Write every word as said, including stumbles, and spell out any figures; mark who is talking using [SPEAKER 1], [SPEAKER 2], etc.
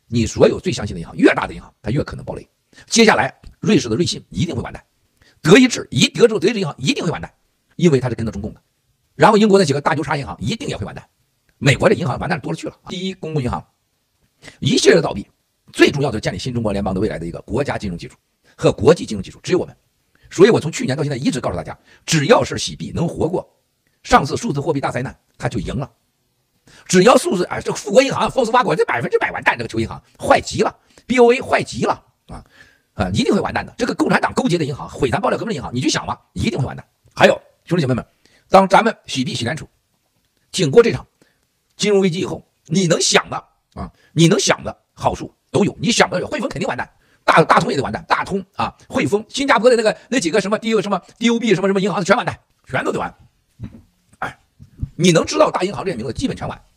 [SPEAKER 1] 你所有最相信的银行，越大的银行它越可能爆雷。接下来，瑞士的瑞信一定会完蛋，德意志一德州德意志银行一定会完蛋，因为它是跟着中共的。然后英国那几个大牛叉银行一定也会完蛋，美国的银行完蛋多了去了。第一，公共银行一系列的倒闭，最重要的是建立新中国联邦的未来的一个国家金融基础和国际金融基础，只有我们。所以我从去年到现在一直告诉大家，只要是洗币能活过上次数字货币大灾难，它就赢了。只要数字啊，这个富国银行、丰斯巴果这百分之百完蛋，这个球银行坏极了 ，B O A 坏极了啊啊，一定会完蛋的。这个共产党勾结的银行、毁咱爆料革命的银行，你去想吧，一定会完蛋。还有兄弟姐妹们，当咱们洗币洗联储，挺过这场金融危机以后，你能想的啊，你能想的好处都有，你想的有，汇丰肯定完蛋。大大通也得完蛋，大通啊，汇丰，新加坡的那个那几个什么 D O 什么 D O B 什么什么银行全完蛋，全都得完。哎，你能知道大银行这些名字基本全完。